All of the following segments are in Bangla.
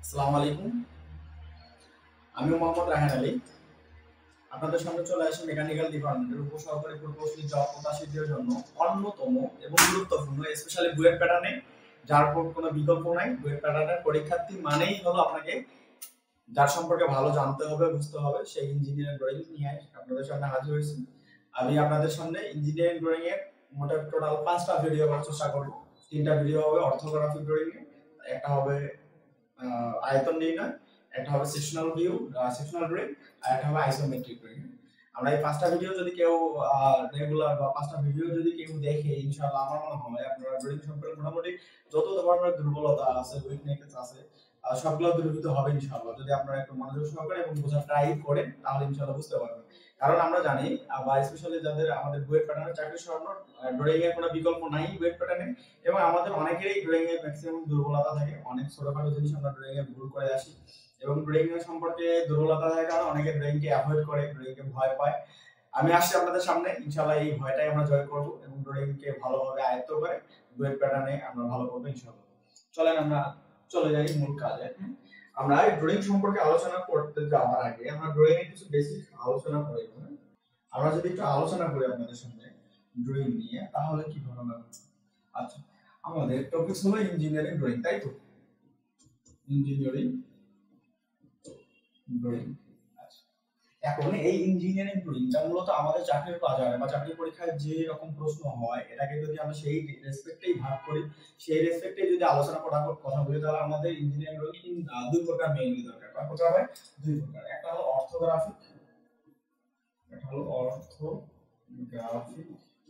আসসালামু আলাইকুম। আমি মোহাম্মদ রায়হান আলী। আপনাদের সামনে চলে আসি মেকানিক্যাল ডিপার্টমেন্টের উপসহকারী প্রকৌশলী জব প্রত্যাশীদের জন্য অন্যতম এবং গুরুত্বপূর্ণ স্পেশালি বুয়েট প্যাটার্নে, যার কোনো বিকল্প নাই। বুয়েট প্যাটার্নের পরীক্ষার্থী মানেই হলো আপনাকে যার সম্পর্কে ভালো জানতে হবে, বুঝতে হবে, সেই ইঞ্জিনিয়ারিং ড্রয়িং নিয়ে আপনাদের সামনে হাজির হয়েছি। আমি আপনাদের সামনে ইঞ্জিনিয়ারিং ড্রয়িং এর মোট টোটাল 5টা ভিডিও করার চেষ্টা করব। 3টা ভিডিও হবে অর্থোগ্রাফিক ড্রয়িং এ, একটা হবে আয়তন নির্ণয়, একটা হবে সেকশনাল ভিউ, সেকশনাল ড্রয়িং, আর একটা হবে আইসোমেট্রিক ড্রয়িং। আমরা এই 5টা ভিডিও যদি কেউ রেগুলার বা 5টা ভিডিও যদি কেউ দেখে, ইনশাআল্লাহ আমার মনে হয় আপনারা ড্রয়িং সম্পর্কে মোটামুটি যত ধরনের দুর্বলতা আছে, উইকনেস আছে, সবগুলো দূরীভূত হবে ইনশাআল্লাহ যদি আপনারা একটু মনোযোগ সহকারে এবং বোঝার ট্রাই করেন, তাহলে ইনশাআল্লাহ বুঝতে পারবেন। কারণ আমরা জানি বা স্পেশালি যাদের আমাদের বুয়েট প্যাটার্নে চাকরি সরানো, ড্রয়িং এর কোনো বিকল্প নাই বুয়েট প্যাটার্নে। এবং আমাদের অনেকেরই ড্রয়িং এর ম্যাক্সিমাম দুর্বলতা থাকে, অনেক ছোটখাটো জিনিস আমরা ড্রয়িং এ ভুল করে আসি এবং ড্রয়িং এর সম্পর্কে দুর্বলতা থাকার কারণে অনেকে ড্রয়িং কে অ্যাভয়েড করে, ড্রয়িং কে ভয় পায়। আমি আসছি আপনাদের সামনে, ইনশাআল্লাহ এই ভয়টাই আমরা জয় করব এবং ড্রয়িং কে ভালোভাবে আয়ত্ত করে বুয়েট প্যাটার্নে আমরা ভালো করব ইনশাআল্লাহ। চলেন আমরা চলে যাই মূল কাজে। আমরা ড্রয়িং সম্পর্কে আলোচনা করতে যাওয়ার আগে আমরা ড্রয়িং এর কিছু বেসিক আলোচনা করি। আমরা যদি একটু আলোচনা করি আপনাদের সামনে ড্রয়িং নিয়ে, তাহলে কি ধরনের? আচ্ছা, আমাদের টপিক হলো ইঞ্জিনিয়ারিং ড্রয়িং, তাই তো? Engineering drawing. আচ্ছা, এখন এই ইঞ্জিনিয়ারিং ড্রয়িংটা মূলত আমাদের চাকরির বাজারে বা চাকরি পরীক্ষায় যে রকম প্রশ্ন হয়, এটাকে যদি আমরা সেই রেসপেক্টেই ভাগ করি, সেই রেসপেক্টে যদি আলোচনা কথা বলি, তাহলে আমাদের ইঞ্জিনিয়ারিং ড্রয়িং দুই প্রকার মেইনলি দরকার। কয় প্রকার হয়? দুই প্রকার। একটা হলো অর্থোগ্রাফিক, এটা হলো অর্থোগ্রাফিক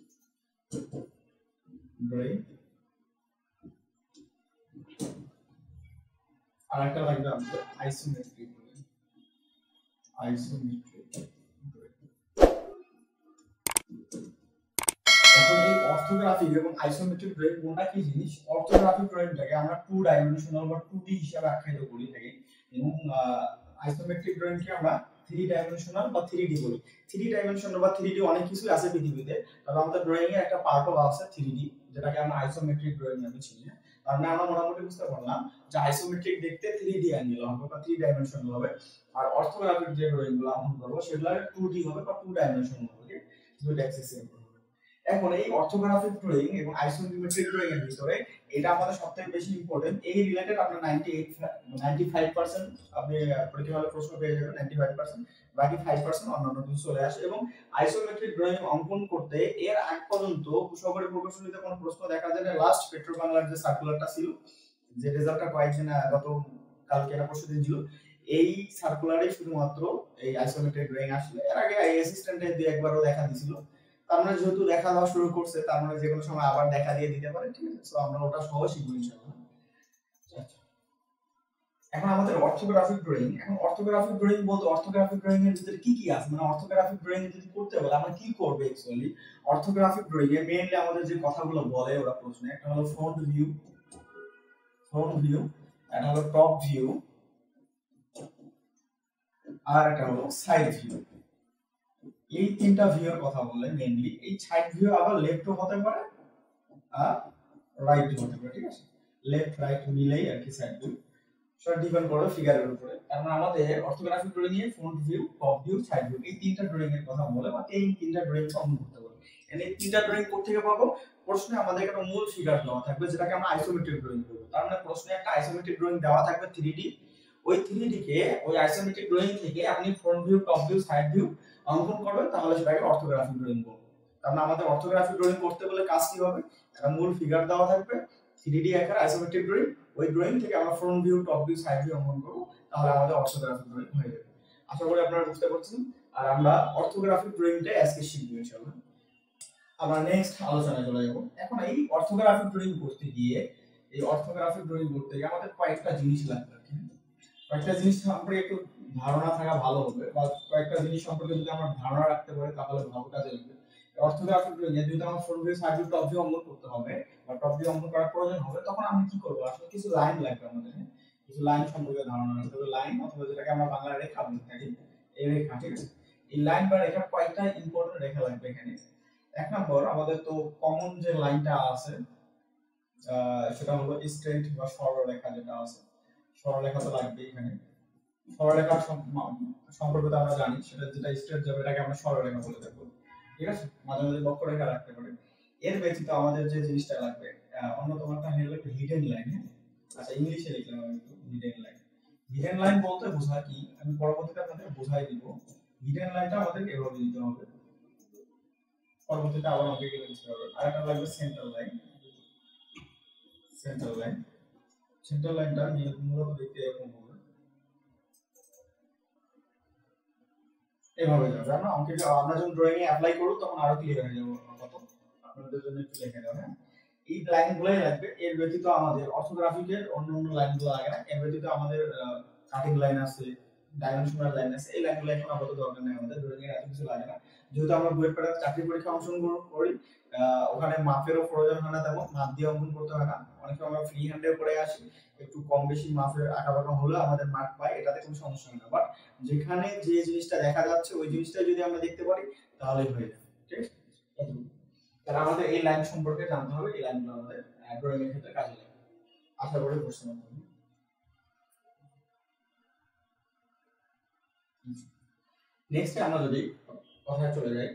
ড্রয়িং, আর একটা লাগবে আমাদের আইসোমেট্রিক ড্রয়িং। Isometric drawing. এখন এই অর্থোগ্রাফিক এবং আইসোমেট্রিক ড্রয়িং কোনটা কি জিনিস? অর্থোগ্রাফিক ড্রয়িংটাকে আমরা 2 ডাইমেনশনাল বা 2D হিসাবে আখ্যায়িত করি থাকি, এবং আইসোমেট্রিক ড্রয়িংকে আমরা 3 ডাইমেনশনাল বা 3D বলি। 3 ডাইমেনশনাল বা 3D অনেক কিছু আছে পৃথিবীতে, তবে আমাদের ড্রয়িং এর একটা পার্টও আছে 3D, যেটাকে আমরা আইসোমেট্রিক ড্রয়িং নামে চিনি। তার মানে আমরা মোটামুটি বুঝতে পারলাম যে আইসোমেট্রিক দেখতে 3D অ্যাঙ্গেল হবে বা 3 ডাইমেনশনাল হবে, আর অর্থোগ্রাফিক যে ড্রয়িং গুলো আমরা করব সেগুলো 2D হবে বা 2 ডাইমেনশনাল হবে, দুটো অ্যাক্সিস এর। এখন এই অর্থোগ্রাফিক ড্রয়িং এবং আইসোমেট্রিক ড্রয়িং এর ভিতরে এটা আমাদের সবথেকে বেশি ইম্পর্টেন্ট। এই রিলেটেড আপনার 95% আপনি পরীক্ষা হলে প্রশ্ন পেয়ে যাবেন, 95%। বাকি 5% অন্যান্য কিছু চলে আসে। এবং আইসোমেট্রিক ড্রয়িং অঙ্কন করতে এর আগ পর্যন্ত সহকারী প্রকৌশলীতে কোনো প্রশ্ন দেখা যায় না। লাস্ট পেট্রো বাংলার যে সার্কুলারটা ছিল, যে রেজাল্টটা কয়েকদিন গত কালকে না পরশু দিন ছিল, এই সার্কুলারে শুধুমাত্র এই আইসোমেট্রিক ড্রয়িং আসলে, এর আগে অ্যাসিস্ট্যান্টে দুই একবারও দেখা দিছিল। তার মানে যেহেতু দেখা দেওয়া শুরু করছে, তার মানে যে কোনো সময় আবার দেখা দিয়ে দিতে পারে, ঠিক আছে? সো আমরা ওটা সহজ শিখবো ইনশাআল্লাহ। আচ্ছা, এখন আমাদের অর্থোগ্রাফিক ড্রয়িং। এখন অর্থোগ্রাফিক ড্রয়িং বলতে অর্থোগ্রাফিক ড্রয়িং এর ভিতরে কি কি আছে, মানে অর্থোগ্রাফিক ড্রয়িং যদি করতে বলে আমরা কি করব অ্যাকচুয়ালি? অর্থোগ্রাফিক ড্রয়িং এ মেইনলি আমাদের যে কথাগুলো বলে ওরা প্রশ্নে, একটা হলো ফ্রন্ট ভিউ, একটা হলো টপ ভিউ, আর একটা হলো সাইড ভিউ। এই তিনটা ভিউ এর কথা বলে মেইনলি। এই সাইড ভিউ আবার লেফটও হতে পারে আর রাইট হতে পারে, ঠিক আছে? লেফট রাইট মিলেই আর কি সাইড ভিউ। সেটা ডিপেন্ড করে ফিগারের উপরে। তার মানে আমাদের অর্থোগ্রাফিক ড্রয়িং এ front view, top view, side view এই তিনটা ড্রয়িং এর কথা বলে, বা এই তিনটা ড্রয়িং অঙ্কন করতে বলে। এই তিনটা ড্রয়িং কোথা থেকে পাবো? প্রশ্নে আমাদের একটা মূল ফিগার দেওয়া থাকবে, যেটাকে আমরা আইসোমেট্রিক ড্রয়িং বলবো। তার মানে প্রশ্নে একটা আইসোমেট্রিক ড্রয়িং দেওয়া থাকবে 3D। ওই 3D কে ওই আইসোমেট্রিক ড্রয়িং থেকে আপনি front view, top view, side view অঙ্কন করবেন, তাহলে সেটাকে অর্থোগ্রাফিক ড্রয়িং বলবো। তার মানে আমাদের অর্থোগ্রাফিক ড্রয়িং করতে বলে কাজ কি হবে? একটা মূল ফিগার দেওয়া থাকবে 3D আকারে আইসোমেট্রিক ড্রয়িং, ওই ড্রয়িং থেকে আমরা front view, top view, side view অঙ্কন করব, তাহলে আমাদের অর্থোগ্রাফিক ড্রয়িং হয়ে যাবে। আশা করি আপনারা বুঝতে পারছেন। আর আমরা অর্থোগ্রাফিক ড্রয়িংটা আজকে শিখবো ইনশাআল্লাহ। আমরা নেক্সট আলোচনায় চলে যাব। এখন এই অর্থোগ্রাফিক ড্রয়িং করতে গিয়ে, আমাদের কয়েকটা জিনিস লাগবে। কয়েকটা জিনিস সম্পর্কে একটু ধারণা থাকা ভালো হবে, বা কয়েকটা জিনিস সম্পর্কে যদি আমরা ধারণা রাখতে পারি, তাহলে ভালো কাজে লাগবে। অর্থোগ্রাফিক ড্রয়িং এ যদি আমার front view, side view, top view অঙ্কন করতে হবে, বা টপ ভিউ অঙ্কন করার প্রয়োজন হবে, তখন আমি কি করব? আসলে কিছু লাইন লাগবে আমাদের, কিছু লাইন সম্পর্কে ধারণা রাখতে হবে। লাইন অথবা যেটাকে আমরা বাংলা রেখা বলে থাকি, এই রেখা, ঠিক আছে? এই লাইন বা রেখার কয়েকটা ইম্পর্টেন্ট রেখা লাগবে এখানে। এক নম্বর, আমাদের তো কমন যে লাইনটা আছে সেটা হলো স্ট্রেট বা সরলরেখা যেটা আছে, সরলরেখা তো লাগবে এখানে। সরলরেখার সম্পর্কে তো আমরা জানি, সেটা যেটা স্ট্রেট যাবে এটাকে আমরা সরলরেখা বলে থাকবো, ঠিক আছে। মাঝে মাঝে বক্ররেখা রাখতে পারি। এর ব্যতীত আমাদের যে জিনিসটা লাগবে অন্যতম একটা হলো হিডেন লাইন। হ্যাঁ, আচ্ছা ইংলিশে লিখলাম আমি একটু হিডেন লাইন। হিডেন লাইন বলতে বোঝায় কি, আমি পরবর্তীতে আপনাদের বোঝাই দিব। হিডেন লাইনটা আমাদের এভাবে দিতে হবে, পরবর্তীতে আবার আমাকে লিখতে হবে। আর একটা লাগবে centre line. Centre line, centre লাইনটা মূলত দেখতে এরকম হবে, এভাবে যাবে। আমরা যখন ড্রয়িং এ অ্যাপ্লাই করব তখন আরো ক্লিয়ার হয়ে যাবে কত, আপনাদের জন্য একটু লিখে দাও। হ্যাঁ, এই লাইনগুলোই লাগবে। এর ব্যতীত আমাদের অর্থোগ্রাফিকের অন্য অন্য লাইনগুলো লাগে না। এর ব্যতীত আমাদের কাটিং লাইন আছে, ডাইমেনশনাল লাইন আছে। এই লাইনগুলো এখন আপাতত দরকার নেই, আমাদের ড্রয়িং এর এত কিছু লাগে না। যেহেতু আমরা বইয়ের পাড়ার চাকরি পরীক্ষা অংশগ্রহণ করি, ওখানে মাপেরও প্রয়োজন হয় না, তেমন মাপ দিয়ে অঙ্কন করতে হয় না। অনেক সময় আমরা ফ্রি হ্যান্ডে করে আসি, একটু কম বেশি মাপের আঁকাবাঁকা হলে আমাদের মার্ক পাই, এটাতে কোনো সমস্যা হয় না। বাট যেখানে যে জিনিসটা দেখা যাচ্ছে ওই জিনিসটা যদি আমরা দেখতে পারি তাহলেই হয়ে যাবে, ঠিক আছে। তাহলে আমাদের এই লাইন সম্পর্কে জানতে হবে, এই লাইনগুলো আমাদের ড্রয়িং এর ক্ষেত্রে কাজে লাগবে। আশা করি বুঝতে পারবেন। নেক্সট আমরা যদি কথায় চলে যাই,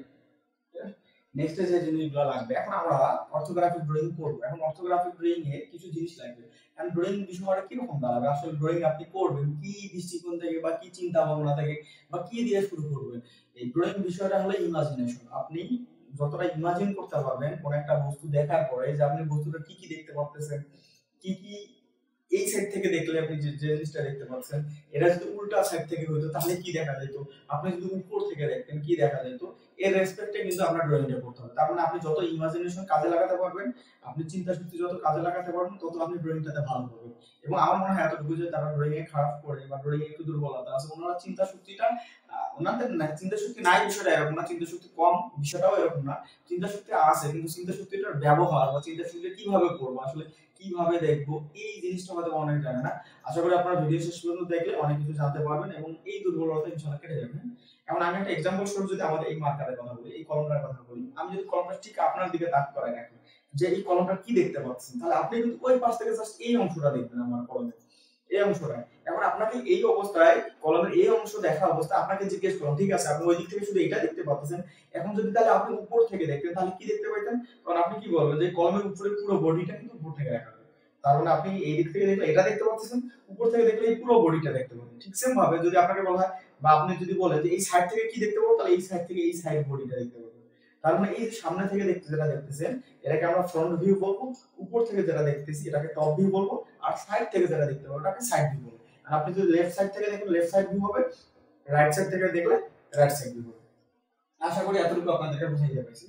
নেক্সট যে জিনিসগুলো লাগবে, এখন আমরা অর্থোগ্রাফিক ড্রয়িং করব। এখন অর্থোগ্রাফিক ড্রয়িং এ কিছু জিনিস লাগবে। এখন ড্রয়িং বিষয়টা কি রকম দাঁড়াবে, আসলে ড্রয়িং আপনি করবেন কি দৃষ্টিকোণ থেকে বা কি চিন্তা ভাবনা থেকে বা কি দিয়ে শুরু করবেন। এই ড্রয়িং বিষয়টা হলো ইমাজিনেশন। আপনি যতটা ইমাজিন করতে পারবেন কোন একটা বস্তু দেখার পরে, যে আপনি বস্তুটা কি কি দেখতে পাচ্ছেন, কি কি এই সাইড থেকে দেখলে আপনি যে জিনিসটা দেখতে পাচ্ছেন, এটা যদি উল্টা সাইড থেকে হতো তাহলে কি দেখা যেত, আপনি যদি উপর থেকে দেখতেন কি দেখা যেত, এর রেসপেক্টে কিন্তু আপনার ড্রয়িংটা করতে হবে। তার মানে আপনি যত ইমাজিনেশন কাজে লাগাতে পারবেন, আপনি চিন্তা শক্তি যত কাজে লাগাতে পারবেন, তত আপনি ড্রয়িংটাতে ভালো করবেন। এবং আমার মনে হয় এতটুকু যে তারা ড্রয়িং এ খারাপ করে বা ড্রয়িং এ একটু দুর্বলতা আছে, ওনারা চিন্তা শক্তিটা ওনাদের না, চিন্তা শক্তি নাই বিষয়টা এরকম না, চিন্তা শক্তি কম বিষয়টাও এরকম না। চিন্তা শক্তি আছে, কিন্তু চিন্তা শক্তিটার ব্যবহার বা চিন্তা শক্তি কিভাবে করবো, আসলে কিভাবে দেখবো, এই জিনিসটা হয়তো অনেক জানে না। আশা করি আপনারা ভিডিও শেষ পর্যন্ত দেখলে অনেক কিছু জানতে পারবেন এবং এই দুর্বলতা ইনশাআল্লাহ কেটে যাবে। এখন আমি একটা एग्जांपल স্বরূপ যদি আমাদের এই মার্কারের কথা বলি, এই কলমটার কথা বলি, আমি যদি কলমটা ঠিক আপনার দিকে তাক করাই রাখি যে এই কলমটা কি দেখতে পাচ্ছেন, তাহলে আপনি কিন্তু ওই পাশ থেকে জাস্ট এই অংশটা দেখবেন আমার কলমে, এই অংশটা। এখন আপনাকে এই অবস্থায় কলমের এই অংশ দেখা অবস্থায় আপনাকে জিজ্ঞেস করলাম, ঠিক আছে আপনি ওই দিক থেকে শুধু এটা দেখতে পাচ্ছেন, এখন যদি তাহলে আপনি উপর থেকে দেখতেন তাহলে কি দেখতে পাইতেন? কারণ আপনি কি বলবেন যে কলমের উপরে পুরো বডিটা কিন্তু উপর থেকে দেখা যায়। তার মানে আপনি এই দিক থেকে দেখলে এটা দেখতে পাচ্ছেন, উপর থেকে দেখলে এই পুরো বডিটা দেখতে পাচ্ছেন। ঠিক সেম ভাবে যদি আপনাকে বলা হয় বা আপনি যদি বলেন যে এই সাইড থেকে কি দেখতে পাবো, তাহলে এই সাইড থেকে এই সাইড বডিটা দেখতে পাবো। তার মানে এই সামনে থেকে দেখতে যেটা দেখতেছেন এটাকে আমরা ফ্রন্ট ভিউ বলবো, উপর থেকে যেটা দেখতেছি এটাকে টপ ভিউ বলবো, আর সাইড থেকে যেটা দেখতে পাবো এটাকে সাইড ভিউ বলবো। আর আপনি যদি লেফট সাইড থেকে দেখেন লেফট সাইড ভিউ হবে, রাইট সাইড থেকে দেখলে রাইট সাইড ভিউ হবে। আশা করি এতটুকু আপনাদেরকে বুঝাইতে পারছি।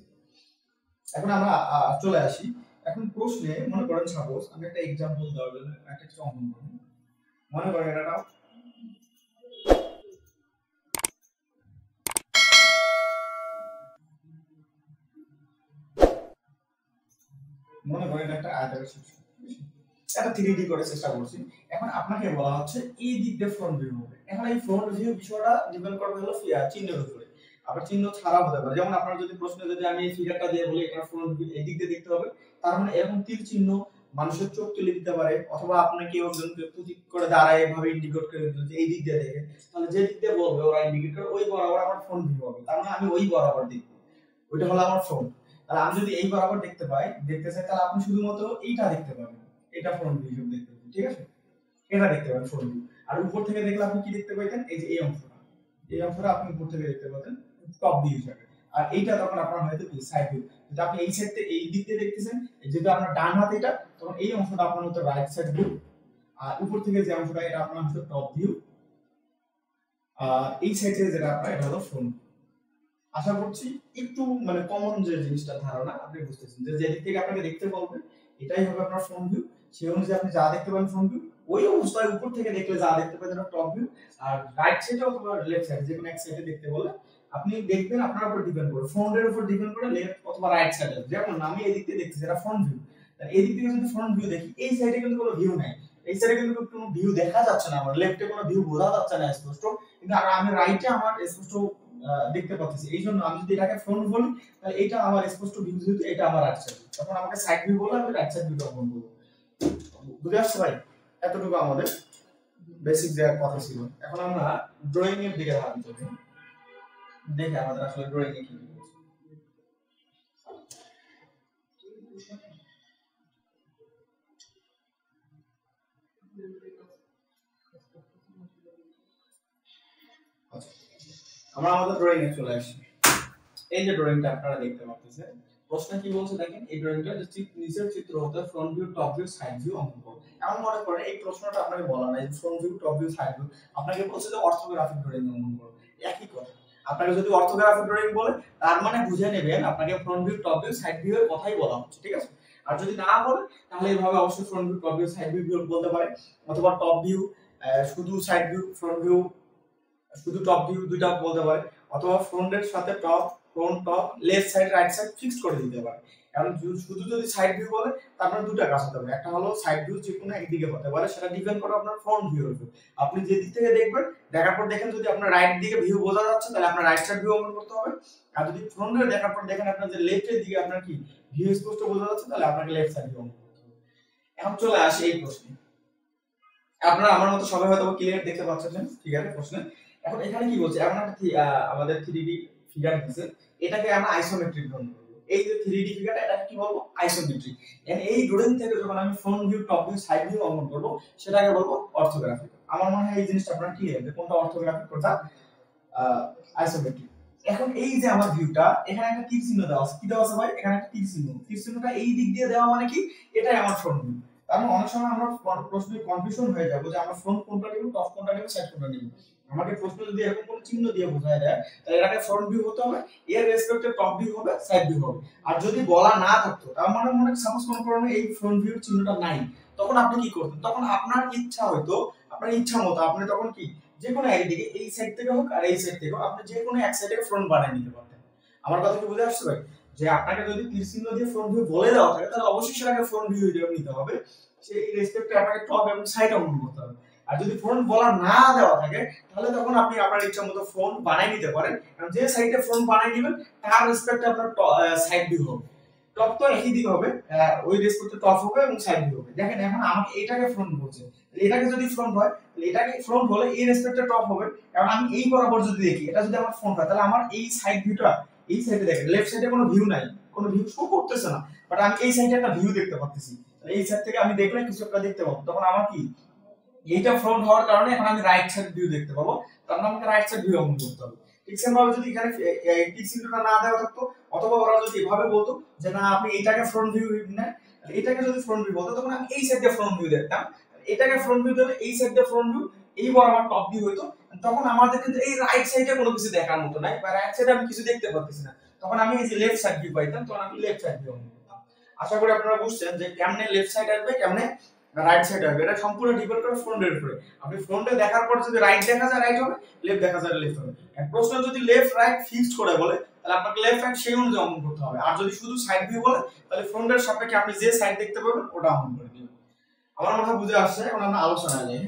এখন আমরা চলে আসি, এখন প্রশ্নে মনে করেন সাপোজ আমি একটা एग्जांपल দেওয়ার জন্য একটা কিছু অঙ্কন করি। মনে করেন এটা মনে করেন একটা আয়তাকার সেকশন, একটা 3D করে চেষ্টা করছি। এখন আপনাকে বলা হচ্ছে এই দিক দিয়ে ফ্রন্ট ভিউ হবে। এখন এই ফ্রন্ট ভিউ বিষয়টা ডিপেন্ড করবে হলো চিহ্নের উপরে, আবার চিহ্ন ছাড়াও হতে পারে। যেমন আপনারা যদি প্রশ্নে যদি আমি এই ফিগারটা দিয়ে বলি এটা ফ্রন্ট ভিউ এই দিক দিয়ে দেখতে হবে, তার মানে এরকম তীর চিহ্ন মানুষের চোখ তুলে দিতে পারে, অথবা আপনি কেউ একজনকে প্রতীক করে দাঁড়ায় এভাবে ইন্ডিকেট করে দিল যে এই দিক দিয়ে দেখেন, তাহলে যে দিক দিয়ে বলবে ওরা ইন্ডিকেট করে ওই বরাবর আমার ফ্রন্ট ভিউ হবে। তার মানে আমি ওই বরাবর দেখব, ওইটা হলো আমার ফ্রন্ট। তাহলে আমি যদি এই বরাবর দেখতে চাই তাহলে আপনি শুধুমাত্র এইটা দেখতে পাবেন, এটা ফ্রন্ট ভিউ হিসেবে দেখতে পাবেন, ঠিক আছে। এটা দেখতে পাবেন ফ্রন্ট ভিউ। আর উপর থেকে দেখলে আপনি কি দেখতে পাইতেন, এই যে এই অংশটা, এই অংশটা আপনি উপর থেকে দেখতে পাবেন টপ ভিউ হিসেবে। আর এইটা তখন আপনার হয়তো কি সাইড ভিউ, যদি আপনি এই সাইড থেকে এই দিক দিয়ে দেখতেছেন, যেহেতু আপনার ডান হাত এটা, তখন এই অংশটা আপনার হতো রাইট সাইড ভিউ। আর উপর থেকে যে অংশটা এটা আপনার হতো টপ ভিউ। আর এই সাইড থেকে যেটা আপনার এটা হলো ফ্রন্ট। আশা করছি একটু মানে কমন যে জিনিসটা ধারণা আপনি বুঝতেছেন, যে যেদিক থেকে আপনাকে দেখতে বলবে এটাই হবে আপনার ফ্রন্ট ভিউ। সেই অনুযায়ী আপনি যা দেখতে পাবেন ফ্রন্ট ভিউ, ওই অবস্থায় উপর থেকে দেখলে যা দেখতে পাবেন এটা টপ ভিউ। আর রাইট সাইডে অথবা লেফট সাইড যে কোনো এক সাইডে দেখতে বলে আপনি দেখবেন, আপনার উপর ডিপেন্ড করে, ফ্রন্টের উপর ডিপেন্ড করে লেফট অথবা রাইট সাইডে। যেমন আমি এদিক থেকে দেখতেছি এটা ফ্রন্ট ভিউ, তাহলে এদিক থেকে যদি ফ্রন্ট ভিউ দেখি এই সাইডে কিন্তু কোনো ভিউ নাই, এই সাইডে কিন্তু কোনো ভিউ দেখা যাচ্ছে না, আমার লেফটে কোনো ভিউ বোঝা যাচ্ছে না স্পষ্ট, কিন্তু আমি রাইটে আমার স্পষ্ট দেখতে পাচ্ছি। এই জন্য আমি যদি এটাকে ফ্রন্ট বলি তাহলে এটা আমার স্পষ্ট ভিউ, যেহেতু এটা আমার রাইট সাইড, তখন আমাকে সাইড ভিউ বলে আমি রাইট সাইড ভিউটা অঙ্কন করব। বুঝে আসছে ভাই? এতটুকু আমাদের বেসিক দেওয়ার কথা ছিল। এখন আমরা ড্রয়িং এর দিকে ধাবিত হই, দেখি আমাদের আসলে ড্রয়িং এ কি কি বলছে। আচ্ছা, আমরা আমাদের ড্রয়িং এ চলে আসি। এই যে ড্রয়িংটা আপনারা দেখতে পাচ্ছেন, প্রশ্ন কি বলছে দেখেন, এই ড্রয়িংটা যে নিচের চিত্র হতে front view, top view, side view অঙ্কন করুন। এমন মনে করেন এই প্রশ্নটা আপনাকে বলা নাই front view, top view, side view, আপনাকে বলছে যে অর্থোগ্রাফিক ড্রয়িং অঙ্কন করুন। একই কথা, আপনাকে যদি অর্থোগ্রাফিক ড্রয়িং বলে তার মানে বুঝে নেবেন আপনাকে front view, top view, side view এর কথাই বলা হচ্ছে, ঠিক আছে। আর যদি না বলে তাহলে এইভাবে অবশ্যই front view, top view, side view বলতে পারে, অথবা টপ ভিউ শুধু সাইড ভিউ, ফ্রন্ট ভিউ শুধু টপ ভিউ দুইটা বলতে পারে, অথবা ফ্রন্টের সাথে top, front, top, left side, right side fixed করে দিতে পারে। কারণ শুধু যদি সাইড ভিউ বলে তারপরে দুটো কাজ হতে পারে, একটা হলো সাইড ভিউ যে কোনো একদিকে হতে পারে, সেটা ডিপেন্ড করে আপনার ফ্রন্ট ভিউ এর উপর। আপনি যে দিক থেকে দেখবেন, দেখার পর দেখেন যদি আপনার রাইট দিকে ভিউ বোঝা যাচ্ছে তাহলে আপনার রাইট সাইড ভিউ অন করতে হবে। আর যদি ফ্রন্টে দেখার পর দেখেন আপনার যে লেফটের দিকে আপনার কি ভিউ স্পষ্ট বোঝা যাচ্ছে তাহলে আপনাকে লেফট সাইড ভিউ অন করতে হবে। এখন চলে আসে এই প্রশ্নে, আপনারা আমার মতো সবাই হয়তো ক্লিয়ার দেখতে পাচ্ছেন, ঠিক আছে প্রশ্নে। এখন এখানে কি বলছে, এখন একটা আমাদের 3D ফিগার দিয়েছে, এটাকে আমরা আইসোমেট্রিক ড্রয়িং করব। এই যে 3D ফিগারটা এটাকে কি বলবো, আইসোমেট্রিক। এন্ড এই ড্রয়িং থেকে যখন আমি front view, top view, side view অঙ্কন করব সেটাকে বলবো অর্থোগ্রাফিক। আমার মনে হয় এই জিনিসটা আপনারা ক্লিয়ার যে কোনটা অর্থোগ্রাফিক কোনটা আইসোমেট্রিক। এখন এই যে আমার ভিউটা, এখানে একটা তীর চিহ্ন দেওয়া আছে, কি দেওয়া আছে ভাই, এখানে একটা তীর চিহ্ন, তীর চিহ্নটা এই দিক দিয়ে দেওয়া মানে কি, এটাই আমার ফ্রন্ট ভিউ। কারণ অনেক সময় আমরা প্রশ্নে কনফিউশন হয়ে যাবো যে আমরা ফ্রন্ট কোনটা নিব, টপ কোনটা নিব, সাইড কোনটা নিব। আমাকে প্রশ্ন যদি এরকম কোনো চিহ্ন দিয়ে বোঝায় দেয় তাহলে এটাকে ফ্রন্ট ভিউ হতে হবে, এর রেসপেক্টে টপ ভিউ হবে, সাইড ভিউ হবে। আর যদি বলা না থাকতো, তার মানে মনে সাপোজ কোন কারণে এই ফ্রন্ট ভিউ চিহ্নটা নাই, তখন আপনি কি করতেন, তখন আপনার ইচ্ছা হয়তো, আপনার ইচ্ছা মতো আপনি তখন কি যে কোনো একদিকে এই সাইড থেকে হোক আর এই সাইড থেকে হোক আপনি যে কোনো এক সাইডে ফ্রন্ট বানিয়ে নিতে পারতেন। আমার কথা কি বুঝে আসছে ভাই, যে আপনাকে যদি তীর চিহ্ন দিয়ে ফ্রন্ট ভিউ বলে দেওয়া থাকে তাহলে অবশ্যই সেটাকে ফ্রন্ট ভিউ হিসেবে নিতে হবে, সেই রেসপেক্টে আপনাকে টপ এবং সাইড অঙ্কন করতে হবে। আর যদি ফ্রন্ট বলা না দেওয়া থাকে তাহলে তখন আপনি আপনার ইচ্ছা মতো ফ্রন্ট বানিয়ে নিতে পারেন, কারণ যে সাইডে ফ্রন্ট বানিয়ে দিবেন তার রেসপেক্টে আপনার সাইড ভিউ হবে। টপ তো একই দিক হবে, ওই রেসপেক্টে টপ হবে এবং সাইড ভিউ হবে। দেখেন এখন আমাকে এটাকে ফ্রন্ট বলছে, এটাকে যদি ফ্রন্ট হয় তাহলে এটাকে ফ্রন্ট হলে এই রেসপেক্টে টপ হবে। কারণ আমি এই বরাবর যদি দেখি, এটা যদি আমার ফ্রন্ট হয় তাহলে আমার এই সাইড ভিউটা, এই সাইডে দেখেন লেফট সাইডে কোনো ভিউ নাই, কোনো ভিউ শো করতেছে না, বাট আমি এই সাইডে একটা ভিউ দেখতে পাচ্ছি। এই সাইড থেকে আমি দেখলে কিছু একটা দেখতে পাবো, তখন আমার কি এইটা ফ্রন্ট হওয়ার কারণে এখন আমি রাইট সাইড ভিউ দেখতে পাবো, তার মানে আমাকে রাইট সাইড ভিউ অঙ্কন করতে হবে। ঠিক সেম ভাবে যদি এখানে টিক চিহ্নটা না দেওয়া থাকতো, অথবা ওরা যদি এভাবে বলতো যে না আপনি এইটাকে ফ্রন্ট ভিউ নেন, এটাকে যদি ফ্রন্ট ভিউ বলতো তখন আমি এই সাইড দিয়ে ফ্রন্ট ভিউ দেখতাম, এটাকে ফ্রন্ট ভিউ দিলে এই সাইড দিয়ে ফ্রন্ট ভিউ, এই বরাবর টপ ভিউ হতো। তখন আমাদের কিন্তু এই রাইট সাইডে কোনো কিছু দেখার মতো নাই, বা রাইট সাইডে আমি কিছু দেখতে পাচ্ছি না, তখন আমি এই যে লেফট সাইড ভিউ পাইতাম, তখন আমি লেফট সাইড ভিউ অঙ্কন করতাম। আশা করি আপনারা বুঝছেন যে কেমনে লেফট সাইড আসবে, কেমনে রাইট সাইড হবে, এটা সম্পূর্ণ ডিপেন্ড করে ফ্রন্টের উপরে। আপনি ফ্রন্টে দেখার পর যদি রাইট দেখা যায় রাইট হবে, লেফট দেখা যায় লেফট হবে। এক প্রশ্ন যদি লেফট রাইট ফিক্সড করে বলে তাহলে আপনাকে লেফট রাইট সেই অনুযায়ী অঙ্কন করতে হবে, আর যদি শুধু সাইড ভিউ বলে তাহলে ফ্রন্টের সাপেক্ষে আপনি যে সাইড দেখতে পাবেন ওটা অঙ্কন করে দিবেন। আমার মনে হয় বুঝে আসছে, এখন আমরা আলোচনায় যাই।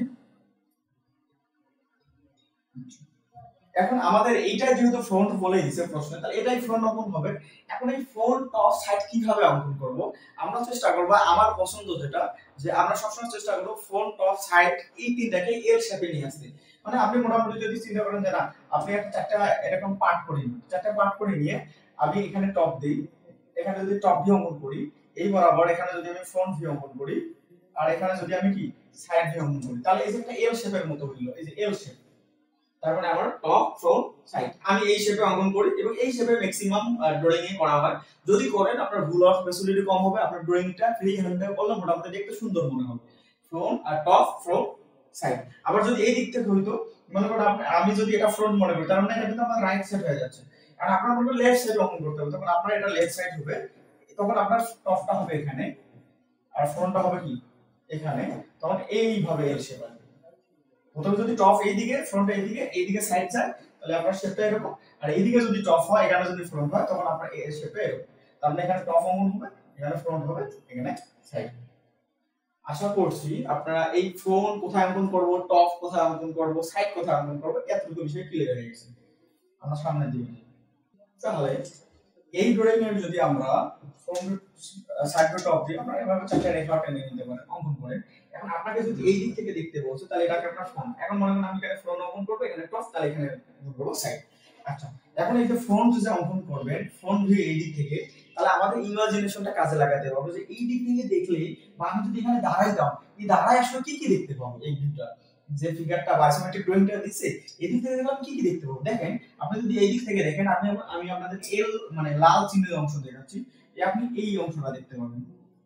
এখন আমাদের এইটাই যেহেতু ফ্রন্ট বলে দিয়েছে প্রশ্নে, তাহলে এটাই ফ্রন্ট অঙ্কন হবে। এখন এই ফ্রন্ট টপ সাইড কিভাবে অঙ্কন করব, আমরা চেষ্টা করব আমার পছন্দ যেটা, যে আমরা সবসময় চেষ্টা করব ফ্রন্ট টপ সাইড এই তিনটাকে এল শেপে নিয়ে আসতে। মানে আপনি মোটামুটি যদি চিন্তা করেন যে না আপনি একটা এরকম পার্ট করে নিন, চারটা পার্ট করে নিয়ে আমি এখানে টপ দেই, এখানে যদি টপ ভিউ অঙ্কন করি, এই বরাবর এখানে যদি আমি ফ্রন্ট ভিউ অঙ্কন করি, আর এখানে যদি আমি কি সাইড ভিউ অঙ্কন করি, তাহলে এই যে একটা এল শেপের মতো হইলো, এই যে এল শেপ। তার মানে আমার টপ ফ্রন্ট সাইড আমি এই শেপে অঙ্কন করি, এবং এই শেপে ম্যাক্সিমাম ড্রয়িং এ করা হয়। যদি করেন আপনার ভুল হওয়ার ফ্যাসিলিটি কম হবে, আপনার ড্রয়িংটা ফ্রি হ্যান্ডে করলে মোটামুটি দেখতে সুন্দর মনে হবে। ফ্রন্ট আর টপ ফ্রন্ট সাইড। আবার যদি এই দিক থেকে হইতো, মনে করেন আমি যদি এটা ফ্রন্ট মনে করি, তার মানে এটা কিন্তু আমার রাইট সাইড হয়ে যাচ্ছে, আর আপনার মনে করেন লেফট সাইড অঙ্কন করতে হবে, তখন আপনার এটা লেফট সাইড হবে, তখন আপনার টপটা হবে এখানে আর ফ্রন্টটা হবে কি এখানে, তখন এইভাবে এল শেপ আসবে। প্রথমে যদি টপ এইদিকে ফ্রন্ট এইদিকে সাইড যায় তাহলে আপনার শেপটা এরকম, আর এইদিকে যদি টপ হয় এখানে যদি ফ্রন্ট হয় তখন আপনার এই শেপে এরকম। তার মানে এখানে টপ অঙ্কন হবে, এখানে ফ্রন্ট হবে, এখানে সাইড। আশা করছি আপনারা এই ফ্রন্ট কোথায় অঙ্কন করব, টপ কোথায় অঙ্কন করব, সাইড কোথায় অঙ্কন করব এতটুকু বিষয় ক্লিয়ার হয়ে গেছে। আমরা সামনে দিকে তাহলে এই ড্রয়িং এর যদি আমরা ফ্রন্ট সাইড টপ দিয়ে আমরা এভাবে চারটা রেখা টেনে নিতে পারি অঙ্কন করে, এখন আপনাকে যদি এই দিক থেকে দেখতে বলছে তাহলে এটাকে আপনার ফ্রন্ট। এখন মনে করেন আমি এখানে ফ্রন্ট অঙ্কন করব, এখানে টপ, তাহলে এখানে করব সাইড। আচ্ছা, এখন এই যে ফ্রন্ট যে অঙ্কন করবেন, ফ্রন্ট ভিউ এই দিক থেকে, তাহলে আমাদের ইমাজিনেশনটা কাজে লাগাতে হবে যে এই দিক থেকে দেখলে বা আমি যদি এখানে দাঁড়াইতাম, এই দাঁড়ায় আসলে কি কি দেখতে পাবো, এই ভিউটা যে ফিগারটা বা আইসোমেট্রিক ড্রয়িংটা দিছে এই দিক থেকে দেখলাম কি কি দেখতে পাবো। দেখেন আপনি যদি এই দিক থেকে দেখেন, আমি আপনাদের এল মানে লাল চিহ্নের অংশ দেখাচ্ছি, আপনি এই অংশটা দেখতে পাবেন,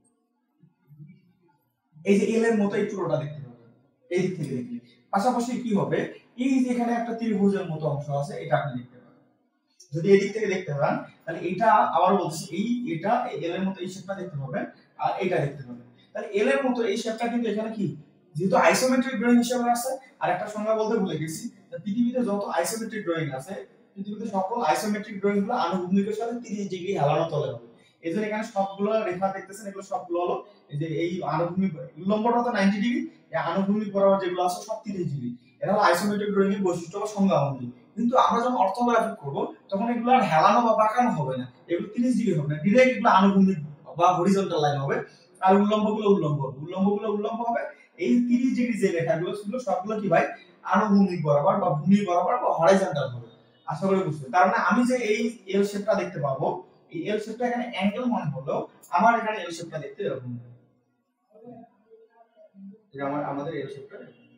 এই যে এল এর মতো এই পুরোটা দেখতে পাবেন এই দিক থেকে দেখলে। পাশাপাশি কি হবে, এই যে এখানে একটা ত্রিভুজের মতো অংশ আছে, এটা আপনি দেখতে পাবেন যদি এই দিক থেকে দেখতে পান। তাহলে এটা আবার বলছি, এটা এল এর মতো এই শেপটা দেখতে পাবেন, আর এটা দেখতে পাবেন। তাহলে এল এর মতো এই শেপটা কিন্তু এখানে কি, যেহেতু আইসোমেট্রিক ড্রয়িং হিসেবে আছে। আর একটা সংজ্ঞা বলতে ভুলে গেছি, পৃথিবীতে যত আইসোমেট্রিক ড্রয়িং আছে, পৃথিবীতে সকল আইসোমেট্রিক ড্রয়িং গুলো আনুভূমিকের সাথে 30 ডিগ্রি হেলানো তলে হবে। এজন্য এখানে সবগুলো রেখা দেখতেছেন, এগুলো সবগুলো হলো এই যে এই আনুভূমিক, উল্লম্বটা তো 90 ডিগ্রি, এই আনুভূমিক বরাবর যেগুলো আছে সব 30 ডিগ্রি। এটা হলো আইসোমেট্রিক ড্রয়িং এর বৈশিষ্ট্য বা সংজ্ঞা অনুযায়ী। কিন্তু আমরা যখন অর্থোগ্রাফি করব তখন এগুলো আর হেলানো বা বাঁকানো হবে না, এগুলো 30 ডিগ্রি হবে না, ডিরেক্ট এগুলো আনুভূমিক বা হরিজন্টাল লাইন হবে। আর উল্লম্বগুলো উল্লম্ব হবে। এই 30 ডিগ্রি যে রেখাগুলো ছিল সবগুলো কি ভাই, আনুভূমিক বরাবর বা ভূমি বরাবর বা হরাইজন্টাল হবে। আশা করি বুঝতে, তার মানে আমি যে এই এল শেপটা দেখতে পাবো, এই এল শেপটা এখানে অ্যাঙ্গেল মনে হলো, আমার এখানে এল শেপটা দেখতে এরকম, যে আমাদের এল শেপটা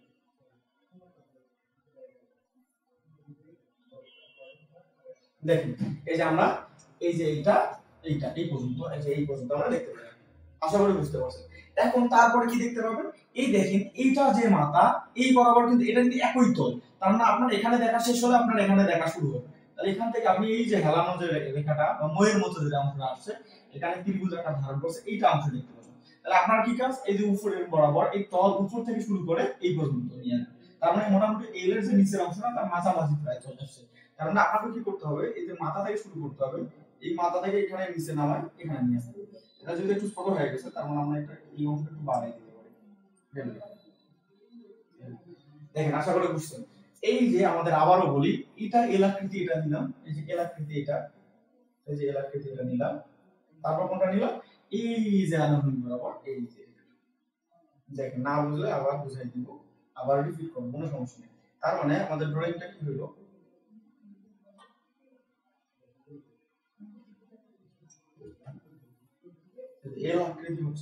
দেখুন। এই যে আমরা এই যে এইটা এই পর্যন্ত, এই যে এই পর্যন্ত আমরা দেখতে পাই। আশা করি বুঝতে পারছেন। এখন তারপরে কি দেখতে পাবেন, এই দেখেন এইটা যে মাথা, এই বরাবর কিন্তু এটা কিন্তু একই তল। তার মানে আপনার এখানে দেখা শেষ হলে আপনার এখানে দেখা শুরু হবে। তাহলে এখান থেকে আপনি এই যে হেলানো যে রেখাটা বা ময়ের মতো যে অংশটা আসছে, এখানে ত্রিভুজ আকার ধারণ করছে, এইটা অংশ দেখতে পাবেন। তাহলে আপনার কি কাজ, এই যে উপরের বরাবর এই তল উপর থেকে শুরু করে এই পর্যন্ত নিয়ে আসবে। তার মানে মোটামুটি এল এর যে নিচের অংশটা তার মাঝামাঝি প্রায় চলে আসছে। তার মানে আপনাকে কি করতে হবে, এই যে মাথা থেকে শুরু করতে হবে, এই মাথা থেকে এখানে নিচে নামায় এখানে নিয়ে আসতে হবে। এটা যদি একটু ছোট হয়ে গেছে, তার মানে আমরা এটা এই অংশটা একটু বাড়াই দিতে পারি। দেখেন আশা করি বুঝছেন। এই যে আমাদের আবারও বলি, এটা এল আকৃতি, এটা নিলাম, এই যে এল আকৃতি এটা, এই যে এল আকৃতি এটা নিলাম, তারপর কোনটা নিলাম, এই যে আনুভূমিক বরাবর এই যে, দেখেন না বুঝলে আবার বুঝাই দিব, আবার রিপিট করব, কোনো সমস্যা নেই। তার মানে আমাদের ড্রয়িংটা কি হলো, এল আকৃতি হচ্ছে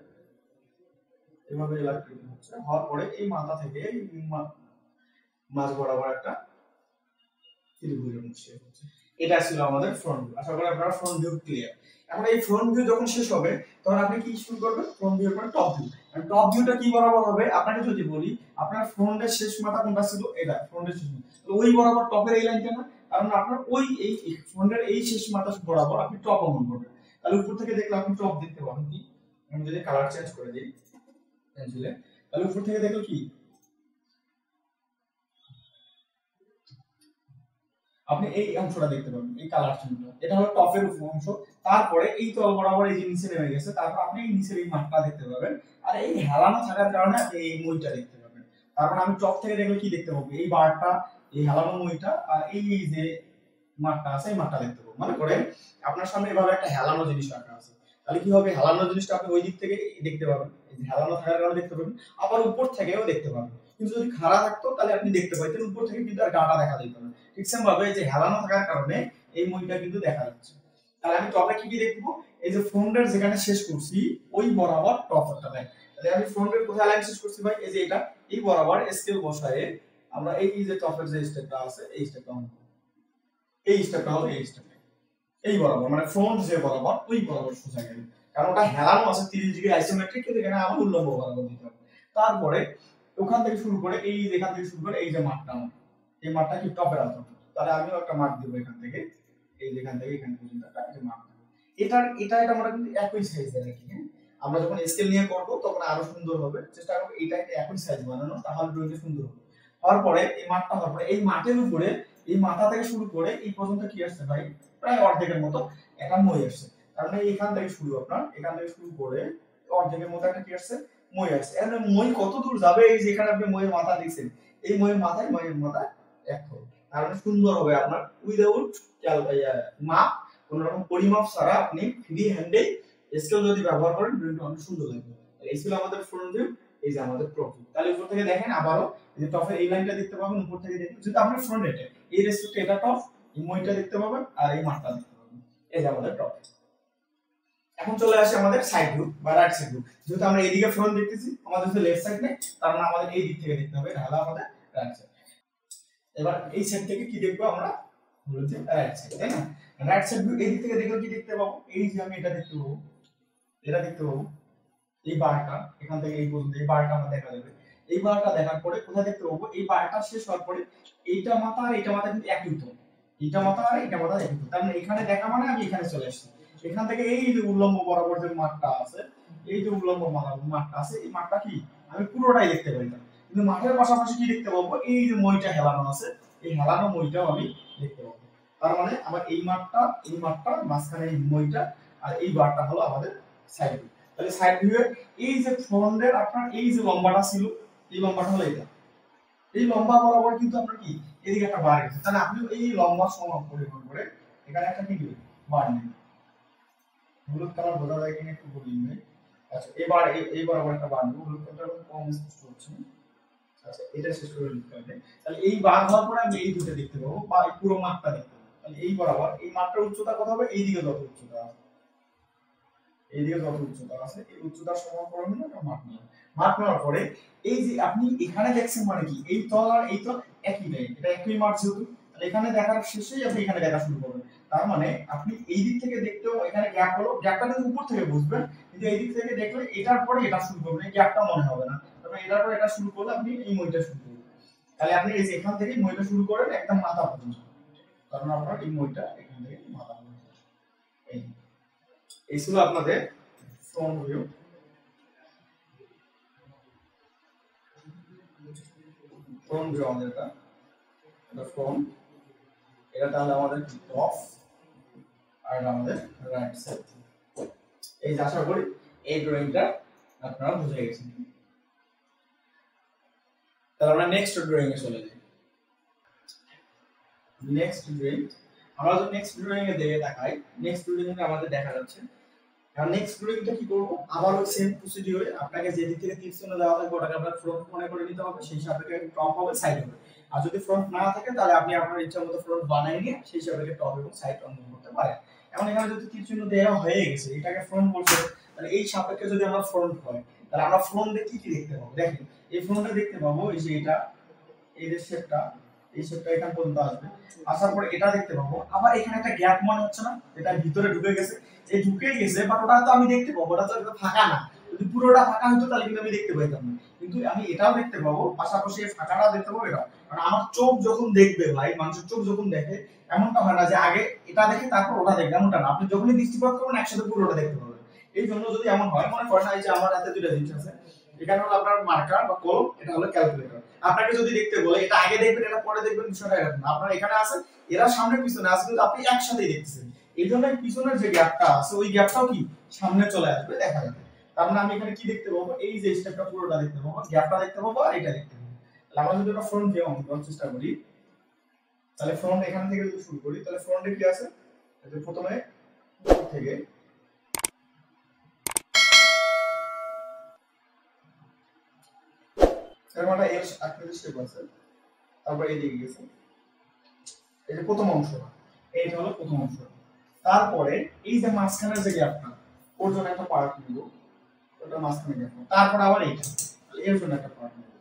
এভাবে এল আকৃতি হচ্ছে, হওয়ার পরে এই মাথা থেকে মাঝ বরাবর একটা ত্রিভুজের মতো শেপ হচ্ছে। এটা ছিল আমাদের ফ্রন্ট ভিউ। আশা করি আপনারা ফ্রন্ট ভিউ ক্লিয়ার। এখন এই ফ্রন্ট ভিউ যখন শেষ হবে তখন আপনি কি শুরু করবেন, ফ্রন্ট ভিউর পরে টপ ভিউ। টপ ভিউটা কি বরাবর হবে, আপনাকে যদি বলি আপনার ফ্রন্টের শেষ মাথা কোনটা ছিল, এটা ফ্রন্টের শেষ মাথা, তো ওই বরাবর টপের এই লাইনটা না, কারণ আপনার ওই এই ফ্রন্টের এই শেষ মাথা বরাবর আপনি টপ অঙ্কন করবেন। তাহলে উপর থেকে দেখলে আপনি টপ দেখতে পাবেন কি, আমি যদি কালার চেঞ্জ করে দিই পেন্সিলে, তাহলে উপর থেকে দেখলে কি আপনি এই অংশটা দেখতে পাবেন, এই কালার চিহ্নটা, এটা হলো টপের উপর অংশ। তারপরে এই তল বরাবর এই যে নিচে নেমে গেছে, তারপর আপনি এই নিচের এই মাঠটা দেখতে পাবেন। আর এই হেলানো থাকার কারণে আপনি এই মইটা দেখতে পাবেন। তারপর আমি টপ থেকে দেখলে কি দেখতে পাবো, এই বারটা, এই হেলানো মইটা, আর এই যে মাঠটা আছে এই মাঠটা দেখতে পাবো। মনে করেন আপনার সামনে এভাবে একটা হেলানো জিনিস রাখা আছে, তাহলে কি হবে, হেলানো জিনিসটা আপনি ওই দিক থেকে দেখতে পাবেন, এই যে হেলানো থাকার কারণে দেখতে পাবেন, আবার উপর থেকেও দেখতে পাবেন। কিন্তু যদি খাড়া থাকতো তাহলে আপনি দেখতে পাইতেন, উপর থেকে কিন্তু আর গাটা দেখা যেত না। ঠিক সেম ভাবে এই যে হেলানো থাকার কারণে এই মইটা কিন্তু দেখা যাচ্ছে। তাহলে আমি টপে কি কি দেখবো, এই যে ফ্রন্টের যেখানে শেষ করছি ওই বরাবর টপ একটা লাইন। তাহলে আমি ফ্রন্টের কোথায় লাইন শেষ করছি ভাই, এই যে এটা, এই বরাবর স্কেল বসায়ে আমরা এই যে টপের যে স্টেপটা আছে এই স্টেপটা আনবো, এই স্টেপটা হলো এই স্টেপ, এই বরাবর মানে ফ্রন্ট যে বরাবর ওই বরাবর সোজা গেল, কারণ ওটা হেলানো আছে 30 ডিগ্রি আইসোমেট্রিক, কিন্তু এখানে আমার উল্লম্ব বরাবর দিতে হবে। তারপরে ওখান থেকে শুরু করে এই যেখান থেকে শুরু করে এই যে মাঠটা, এই মাঠটা কি টপের আন্তর, তাহলে আমিও একটা মাঠ দিব এখান থেকে, এই যেখান থেকে এখান পর্যন্ত একটা মাঠ। এটা আমরা কিন্তু একই সাইজের রাখি, হ্যাঁ। আমরা যখন স্কেল নিয়ে করব তখন আরো সুন্দর হবে, চেষ্টা করব এটা একই সাইজ বানানো, তাহলে ড্রয়িংটা সুন্দর হবে। হওয়ার পরে এই মাঠটা হওয়ার পরে এই মাঠের উপরে এই মাথা থেকে শুরু করে এই পর্যন্ত কি আসছে ভাই, প্রায় অর্ধেকের মতো একটা মই আসছে। তার মানে এখান থেকে শুরু, আপনার এখান থেকে শুরু করে অর্ধেকের মতো একটা কি আসছে, মই আসছে। এর মই কত দূর যাবে, এই যেখানে আপনি মইয়ের মাথা দেখছেন, এই মইয়ের মাথা এক হবে। তার মানে সুন্দর হবে আপনার উইদাউট মাপ, কোন রকম পরিমাপ ছাড়া আপনি ফ্রি হ্যান্ডে স্কেল যদি ব্যবহার করেন ড্রয়িংটা অনেক সুন্দর লাগবে। এই ছিল আমাদের ফ্রন্ট ভিউ। এই যে আমাদের প্রফিট। তাহলে উপর থেকে দেখেন আবারও এই যে টপের এই লাইনটা দেখতে পাবেন, উপর থেকে দেখেন যদি আপনি ফ্রন্ট এটা এই রেসপেক্টে এটা টপ, এই মইটা দেখতে পাবেন আর এই মার্কটা দেখতে পাবেন, এই যে আমাদের টপ। এখন চলে আসে আমাদের সাইড ভিউ বা রাইট সাইড ভিউ। যেহেতু আমরা এইদিকে ফ্রন্ট দেখতেছি, আমাদের তো লেফট সাইড নেই, তার মানে আমাদের এই দিক থেকে দেখতে হবে, তাহলে আমাদের রাইট সাইড। এবার এই সাইড থেকে কি দেখবো আমরা, হলো যে রাইট সাইড, তাই না? রাইট সাইড ভিউ এই দিক থেকে দেখলে কি দেখতে পাবো, এই যে আমি এটা দেখতে পাবো, এটা দেখতে পাবো, এই বারটা এখান থেকে এই পর্যন্ত এই বারটা আমার দেখা যাবে। এই বারটা দেখার পরে কোথায় দেখতে পাবো, এই বারটা শেষ হওয়ার পরে এইটা মাথা আর এইটা মাথা কিন্তু একই তো, এইটা মাথা আর এইটা মাথা একই তো, তার মানে এখানে দেখা মানে আমি এখানে চলে আসছি। এখান থেকে এই যে উল্লম্ব বরাবর যে মাঠটা আছে, এই যে উল্লম্ব মাঠটা আছে, এই মাঠটা কি আমি পুরোটাই দেখতে পাই না, কিন্তু মাঠের পাশাপাশি কি দেখতে পাবো, এই যে মইটা হেলানো আছে, এই হেলানো মইটাও আমি দেখতে পাবো। তার মানে আমার এই মাঠটা মাঝখানে এই মইটা আর এই বারটা হলো আমাদের সাইড। তাহলে সাইড ভিউ এর এই যে ফ্রন্টের আপনার এই যে লম্বাটা ছিল, এই লম্বাটা হলো এটা, এই লম্বা বরাবর কিন্তু আপনার কি এদিকে একটা বার আছে, তাহলে আপনি এই লম্বা সমান পরিমাণ করে এখানে একটা কি দিবেন, বার নেবেন। হলুদ কালার বোঝা যায় কিনা একটু বলি নেই। আচ্ছা এবার এই বরাবর একটা বার নেব, হলুদ কালারটা কম স্পষ্ট হচ্ছে। আচ্ছা এটা শেষ করে নিতে হবে। তাহলে এই বার হওয়ার পরে আমি এই দুটো দেখতে পাবো বা এই পুরো মাপটা দেখতে পাবো। তাহলে এই বরাবর এই মাপটার উচ্চতা কত হবে, এই দিকে যত উচ্চতা আছে, এইদিকে যত উচ্চতা আছে এই উচ্চতার সমান করে নিলে একটা মাপ নিলাম। মাপ নেওয়ার পরে এই যে আপনি এখানে দেখছেন মানে কি এই তল আর এই তল একই লাইন, এটা একই মাপ যেহেতু, তাহলে এখানে দেখার শেষেই আপনি এখানে দেখা শুরু করবেন। তার মানে আপনি এই দিক থেকে দেখতেও এখানে গ্যাপ হলো, গ্যাপটা কিন্তু উপর থেকে বুঝবেন, কিন্তু এই দিক থেকে দেখলে এটার পরে এটা শুরু করবেন, এই গ্যাপটা মনে হবে না, তবে এটার পরে এটা শুরু করলে আপনি এই মইটা শুরু করবেন। তাহলে আপনি এই যে এখান থেকে মইটা শুরু করেন একদম মাথা পর্যন্ত, কারণ আপনার এই মইটা এখান থেকে মাথা পর্যন্ত। এই ছিল আপনাদের ফ্রন্ট ভিউ। ফ্রন্ট ভিউ আমাদের এটা ফ্রন্ট, এটা তাহলে আমাদের টপ আর আমাদের রাইট সাইড। এই যে আশা করি এই ড্রয়িংটা আপনারা বুঝে গেছেন। তাহলে আমরা নেক্সট ড্রয়িং এ চলে যাই। নেক্সট ড্রয়িং, আমরা যদি নেক্সট ড্রয়িং এ দেখে দেখাই, নেক্সট ড্রয়িং এ আমাদের দেখা যাচ্ছে। আর নেক্সট ড্রয়িংটা কি করব, আবার ওই সেম প্রসিডিউরে আপনাকে যে দিক থেকে তীর চিহ্ন দেওয়া থাকবে ওটাকে আপনার ফ্রন্ট মনে করে নিতে হবে, সেই সাপেক্ষে টপ হবে সাইড হবে। আর যদি ফ্রন্ট না থাকে তাহলে আপনি আপনার ইচ্ছা মতো ফ্রন্ট বানাই নিয়ে সেই সাপেক্ষে টপ এবং সাইড অঙ্কন করতে পারেন। এখন এখানে যদি তীর চিহ্ন দেওয়া হয়ে গেছে, এটাকে ফ্রন্ট বলছে, তাহলে এই সাপেক্ষে যদি আমরা ফ্রন্ট হয় তাহলে আমরা ফ্রন্টে কি কি দেখতে পাবো, দেখেন এই ফ্রন্টে দেখতে পাবো এই যে এটা, এই যে শেপটা, এই শেপটা এখান পর্যন্ত আসবে, আসার পরে এটা দেখতে পাবো, আবার এখানে একটা গ্যাপ মনে হচ্ছে না, এটা ভিতরে ঢুকে গেছে, এই ঢুকে গেছে বাট ওটা তো আমি দেখতে পাবো, ওটা তো ফাঁকা না, যদি পুরোটা ফাঁকা হতো তাহলে কিন্তু আমি দেখতে পাইতাম না, কিন্তু আমি এটাও দেখতে পাবো, পাশাপাশি এই ফাঁকাটাও দেখতে পাবো এটা। কারণ আমার চোখ যখন দেখবে ভাই, মানুষের চোখ যখন দেখে এমনটা হয় না যে আগে এটা দেখে তারপর ওটা দেখবে, এমনটা না, আপনি যখনই দৃষ্টিপাত করবেন একসাথে পুরোটা দেখতে পাবেন। এই জন্য যদি এমন হয়, মনে করেন এই যে আমার হাতে দুটো জিনিস আছে, এখানে হলো আপনার মার্কার বা কলম, এটা হলো ক্যালকুলেটর। আপনাকে যদি দেখতে বলে এটা আগে দেখবেন এটা পরে দেখবেন, বিষয়টা এরকম না, আপনার এখানে আছে এরা সামনে পিছনে আছে কিন্তু আপনি একসাথেই দেখতেছেন, এই জন্য পিছনের যে গ্যাপটা আছে ওই গ্যাপটাও কি সামনে চলে আসবে, দেখা যাবে। তার মানে আমি এখানে কি দেখতে পাবো, এই যে স্টেপটা পুরোটা দেখতে পাবো, গ্যাপটা দেখতে পাবো আর এটা দেখতে পাবো। তাহলে আমরা যদি একটা ফ্রন্ট ভিউ অঙ্কন করার চেষ্টা করি, তাহলে ফ্রন্ট এখান থেকে যদি শুরু করি, তাহলে ফ্রন্টে কি আছে, প্রথমে থেকে এরকম একটা এল আকৃতির শেপ আছে, তারপর এদিকে গেছে, এই যে প্রথম অংশ, এইটা হলো প্রথম অংশ। তারপরে এই যে মাঝখানের যে গ্যাপটা, ওর জন্য একটা পার্ট নিব, ওটা মাঝখানে গ্যাপ, তারপর আবার এইটা, এর জন্য একটা পার্ট নিব,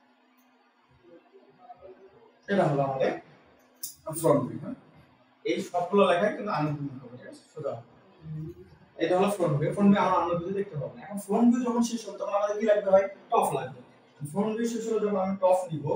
এটা হলো আমাদের ফ্রন্ট ভিউ। এই সবগুলো লেখা কিন্তু আনুভূমিক হবে, ঠিক আছে, সোজা। এটা হলো ফ্রন্ট ভিউ। ফ্রন্ট ভিউ আমরা আনুভূমিক দেখতে পাবো না। এখন ফ্রন্ট ভিউ যখন শেষ হবে তখন আমাদের কি লাগবে ভাই, টপ লাগবে। ফ্রন্ট ভিউ শেষ হলে যখন আমি টপ নিব,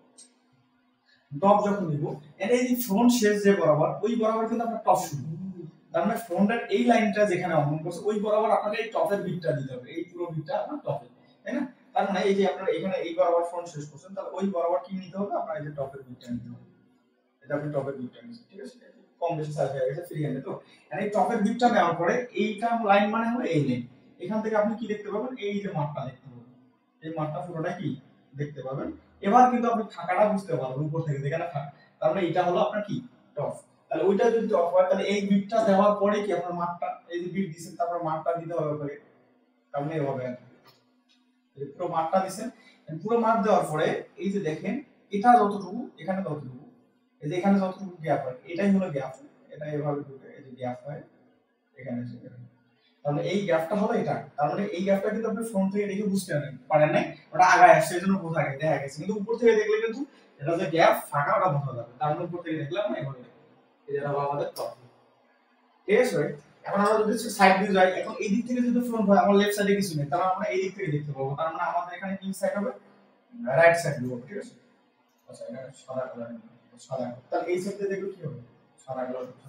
টপ যখন নিব, এই যে ফ্রন্ট শেষ যে বরাবর, ওই বরাবর কিন্তু আপনার টপ শুরু, তার মানে ফ্রন্টের এই লাইনটা যেখানে অঙ্কন করছে ওই বরাবর আপনাকে এই টপের বিটটা দিতে হবে, এই পুরো বিটটা আপনার টপে, তাই না? তার মানে এই যে আপনারা এখানে এই বরাবর ফ্রন্ট শেষ করছেন, তাহলে ওই বরাবর কি নিতে হবে, আপনার এই যে টপের বিটটা নিতে হবে, এটা আপনি টপের বিটটা নিচ্ছেন, ঠিক আছে, কম বেশি সাইজ হয়ে গেছে ফ্রি হ্যান্ডে তো। আর এই টপের বিটটা নেওয়ার পরে এইটা লাইন মানে হলো এই লাইন, এখান থেকে আপনি কি দেখতে পাবেন, এই যে মাপটা দেখতে পাবেন, এই মাপটা পুরোটা কি দেখতে পাবেন। এবার কিন্তু আপনি ফাঁকাটা বুঝতে পারবেন উপর থেকে যেখানে ফাঁকা, তার মানে এটা হলো আপনার কি টপ। তাহলে ওইটা যদি টপ হয় তাহলে এই বিটটা দেওয়ার পরে কি আপনার মাপটা, এই যে বিট দিছেন তারপর মাপটা দিতে হবে করে, তার মানে এভাবে এই পুরো মাপটা দিবেন। পুরো মাপ দেওয়ার পরে এই যে দেখেন এটা যতটুকু এখানে ততটুকু, এই যে এখানে যতটুকু গ্যাপ হয় এটাই হলো গ্যাপ, এটা এভাবে ঢুকে এই যে গ্যাপ হয় এখানে এসে। তাহলে এই গ্যাপটা হলো এটা, তার মানে এই গ্যাপটা কিন্তু আপনি ফ্রন্ট থেকে দেখে বুঝতে পারেন নাই, ওটা আগায় আসছে এজন্য বোঝা গেছে, দেখা গেছে। কিন্তু উপর থেকে দেখলে কিন্তু এটা যে গ্যাপ ফাঁকা ওটা বোঝা যাবে, তার মানে উপর থেকে দেখলে আমরা এভাবে এই যে হলো আমাদের টপ। ঠিক আছে ভাই? এখন আমরা যদি সাইড ভিউ যাই, এখন এই দিক থেকে যদি ফ্রন্ট হয় আমার লেফট সাইডে কিছু নেই, তাহলে আমরা এই দিক থেকে দেখতে পাবো, তার মানে আমাদের এখানে কি সাইড হবে, রাইট সাইড ভিউ হবে। ঠিক আছে? আচ্ছা এটা সাদা কালার, সাদা, তাহলে এই সাইড থেকে দেখলে কি হবে, সাদা কালার হবে।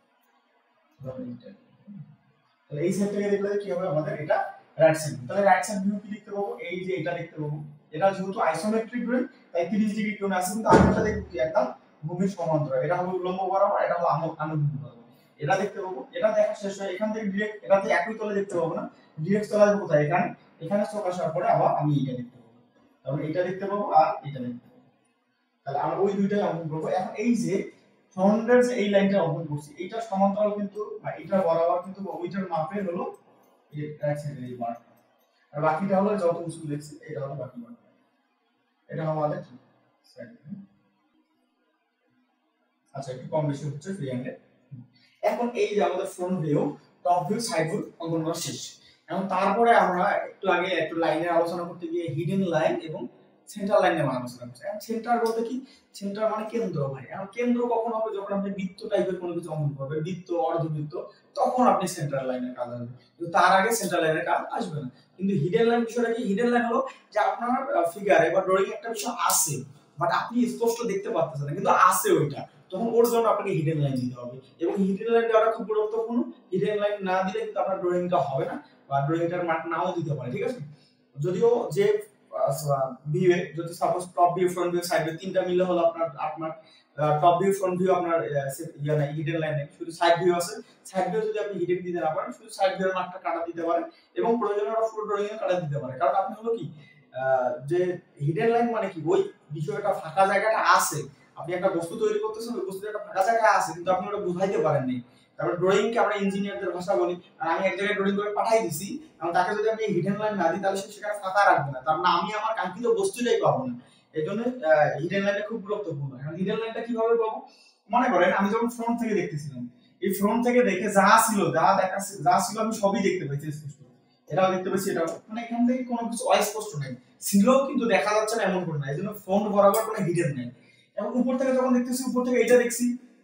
তাহলে এই সাইড থেকে দেখলে কি হবে আমাদের, এটা রাইট সাইড। তাহলে রাইট সাইড ভিউ কি দেখতে পাবো, এই যে এটা দেখতে পাবো, এটা যেহেতু আইসোমেট্রিক ড্রয়িং তাই 30 ডিগ্রি কোণে আছে, কিন্তু আগেরটা দেখব কি একদম ভূমির সমান্তরাল, এটা হলো উল্লম্ব বরাবর, এটা হলো অনুভূমিক বরাবর। এটা দেখতে পাবো, এটা দেখা শেষ হয় এখান থেকে ডিরেক্ট, এটাতে একই তলে দেখতে পাবো না, ডিরেক্ট চলে যাবে কোথায়, এখানে, এখানে চোখ আসার পরে আবার আমি এটা দেখতে পাবো, তাহলে এটা দেখতে পাবো আর এটা দেখতে পাবো। তাহলে আমরা ওই দুইটাই অঙ্কন করবো। এখন এই যে ফ্রন্টের যে এই লাইনটা অঙ্কন করছি, এটা সমান্তরাল কিন্তু, বা এটা বরাবর কিন্তু ওইটার মাপের হলো এই রাইট সাইডের এই বার, আর বাকিটা হলো যত উঁচু দেখছি এটা হলো বাকি বার, এটা হলো আমাদের সাইড। আচ্ছা একটু কম বেশি হচ্ছে ফ্রি হ্যান্ডে। এখন এই যে আমাদের front view, top view, side view অঙ্কন করা শেষ। এখন তারপরে আমরা একটু আগে একটু লাইনের আলোচনা করতে গিয়ে হিডেন লাইন এবং সেন্টার লাইন নিয়ে আলোচনা করছি। এখন সেন্টার বলতে কি, সেন্টার মানে কেন্দ্র ভাই। এখন কেন্দ্র কখন হবে, যখন আপনি বৃত্ত টাইপের কোনো কিছু অঙ্কন করবেন, বৃত্ত, অর্ধবৃত্ত, তখন আপনি সেন্টার লাইনের কাজ আসবে, কিন্তু তার আগে সেন্টার লাইনের কাজ আসবে না। কিন্তু হিডেন লাইন বিষয়টা কি, হিডেন লাইন হলো যে আপনার ফিগারে বা ড্রয়িং একটা বিষয় আছে, বাট আপনি স্পষ্ট দেখতে পাচ্ছেন না, কিন্তু আছে ওইটা, তখন ওর জন্য আপনাকে হিডেন লাইন দিতে হবে। এবং হিডেন লাইন দেওয়াটা খুব গুরুত্বপূর্ণ, হিডেন লাইন না দিলে কিন্তু আপনার ড্রয়িংটা হবে না, বা ড্রয়িংটার মার্ক নাও দিতে পারে। ঠিক আছে? যদিও যে ভিউ এ যদি suppose top view, front view, side view তিনটা মিলে হলো আপনার আপনার টপ ভিউ, ফ্রন্ট ভিউ আপনার হিডেন লাইনে, শুধু সাইড ভিউ আছে, সাইড ভিউ যদি আপনি হিডেন দিতে না পারেন, শুধু সাইড ভিউর মার্কটা কাটা দিতে পারেন, এবং প্রয়োজনে ওরা ফুল ড্রয়িং এ কাটা দিতে পারে। কারণ আপনি হলো কি যে হিডেন লাইন মানে কি, ওই বিষয়টা ফাঁকা জায়গাটা আছে, আপনি একটা বস্তু তৈরি করতেছেন, ওই বস্তুর একটা ফাঁকা জায়গা আছে, কিন্তু আপনি ওটা বুঝাইতে পারেননি। তারপর ড্রয়িং কে আমরা ইঞ্জিনিয়ারদের ভাষা বলি, আর আমি এক জায়গায় ড্রয়িং করে পাঠাই দিছি, এবং তাকে যদি আমি হিডেন লাইন না দিই, তাহলে সে সেখানে ফাঁকা রাখবে না, তার মানে আমি আমার কাঙ্ক্ষিত বস্তুটাই পাবো না। এই জন্য হিডেন লাইনটা খুব গুরুত্বপূর্ণ। এখন হিডেন লাইনটা কিভাবে পাবো, মনে করেন আমি যখন ফ্রন্ট থেকে দেখতেছিলাম, এই ফ্রন্ট থেকে দেখে যা ছিল, যা দেখাচ্ছে, যা ছিল আমি সবই দেখতে পাইছি স্পষ্ট, এটাও দেখতে পাচ্ছি, এটাও, মানে এখান থেকে কোনো কিছু অস্পষ্ট নেই, ছিল কিন্তু দেখা যাচ্ছে না এমন করে না, এই জন্য ফ্রন্ট বরাবর কোনো হিডেন নেই। এবং উপর থেকে যখন দেখতেছি, উপর থেকে এটা দেখছি,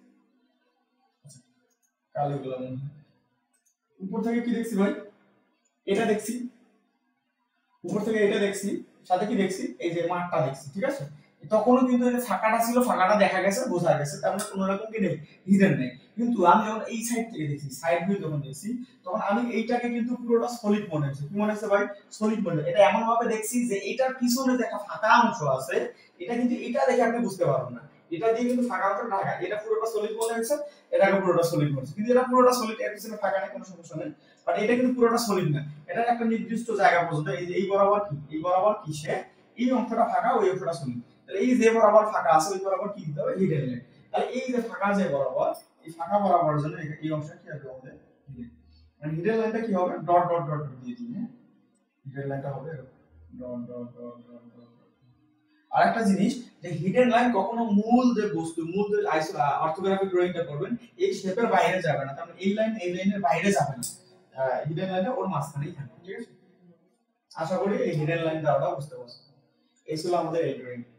কালো গুলো উপর থেকে কি দেখছি ভাই, এটা দেখছি, উপর থেকে এটা দেখছি, সাথে কি দেখছি, এই যে মাঠটা দেখছি। ঠিক আছে? তখনও কিন্তু এই ফাঁকাটা ছিল, ফাঁকাটা দেখা গেছে, বোঝা গেছে, তার মানে কোনো রকম কি নেই, হিডেন নেই। কিন্তু আমি যখন এই সাইড থেকে দেখছি, সাইড ভিউ যখন দেখছি, তখন আমি এইটাকে কিন্তু পুরোটা সলিড মনে হচ্ছে। কি মনে হচ্ছে ভাই, সলিড মনে হচ্ছে। এটা এমন ভাবে দেখছি যে এটার পিছনে যে একটা ফাঁকা অংশ আছে, এটা কিন্তু এটা দেখে আপনি বুঝতে পারবেন না, এটা দিয়ে কিন্তু ফাঁকা অংশ ঢাকা, এটা পুরোটা সলিড মনে হচ্ছে, এটাকে পুরোটা সলিড মনে হচ্ছে, কিন্তু এটা পুরোটা সলিড, এর পিছনে ফাঁকা নেই, কোনো সমস্যা নেই, বাট এটা কিন্তু পুরোটা সলিড না। এটা একটা নির্দিষ্ট জায়গা পর্যন্ত, এই যে এই বরাবর কি, এই বরাবর কি, সে এই অংশটা ফাঁকা, ওই অংশটা সলিড। তাহলে এই যে বরাবর ফাঁকা আছে, ওই বরাবর কি দিতে হবে, হিডেন লাইন। তাহলে এই যে ফাঁকা যে বরাবর, এই ফাঁকা বরাবরের জন্য এই অংশটা কি হবে আমাদের, হিডেন। মানে হিডেন লাইনটা কি হবে, ডট ডট ডট ডট দিয়ে দিই, হ্যাঁ, হিডেন লাইনটা হবে dot dot dot dot dot. আরেকটা জিনিস, যে হিডেন লাইন কখনো মূল যে বস্তু, মূল যে অর্থোগ্রাফিক ড্রয়িংটা করবেন, এই শেপের বাইরে যাবে না, তার মানে এই লাইন এই লাইনের বাইরে যাবে না, হিডেন লাইনটা ওর মাঝখানেই থাকবে। ঠিক আছে? আশা করি এই হিডেন লাইন দ্বারা বুঝতে পারছো। এই ছিল আমাদের এই ড্রয়িং।